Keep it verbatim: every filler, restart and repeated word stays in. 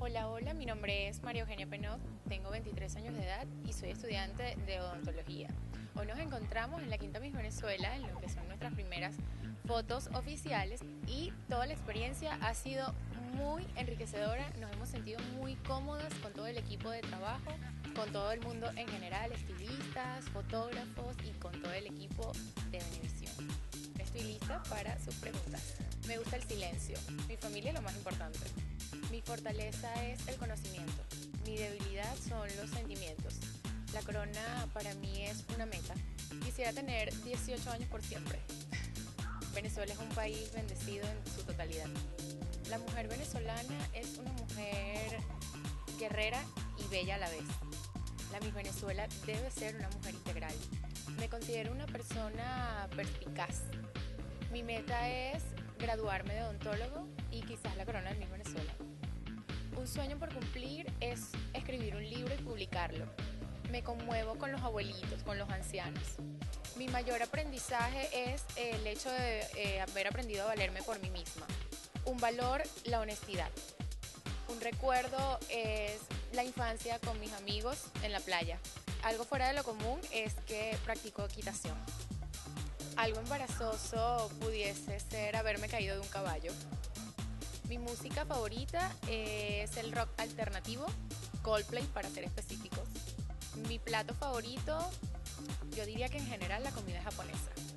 Hola, hola, mi nombre es María Eugenia Penot, tengo veintitrés años de edad y soy estudiante de odontología. Hoy nos encontramos en la Quinta Miss Venezuela, en lo que son nuestras primeras fotos oficiales, y toda la experiencia ha sido muy enriquecedora. Nos hemos sentido muy cómodas con todo el equipo de trabajo, con todo el mundo en general, estilistas, fotógrafos y con todo el equipo de Venevisión. Estoy lista para sus preguntas. Me gusta el silencio, mi familia es lo más importante. Mi fortaleza es el conocimiento, mi debilidad son los sentimientos. La corona para mí es una meta. Quisiera tener dieciocho años por siempre. Venezuela es un país bendecido en su totalidad. La mujer venezolana es una mujer guerrera y bella a la vez. La Miss Venezuela debe ser una mujer integral. Me considero una persona perspicaz. Mi meta es graduarme de odontólogo y quizás la corona de Miss Venezuela. Un sueño por cumplir es escribir un libro y publicarlo. Me conmuevo con los abuelitos, con los ancianos. Mi mayor aprendizaje es el hecho de eh, haber aprendido a valerme por mí misma. Un valor, la honestidad. Un recuerdo es la infancia con mis amigos en la playa. Algo fuera de lo común es que practico equitación. Algo embarazoso pudiese ser haberme caído de un caballo. Mi música favorita es el rock alternativo, Coldplay para ser específicos. Mi plato favorito, yo diría que en general la comida japonesa.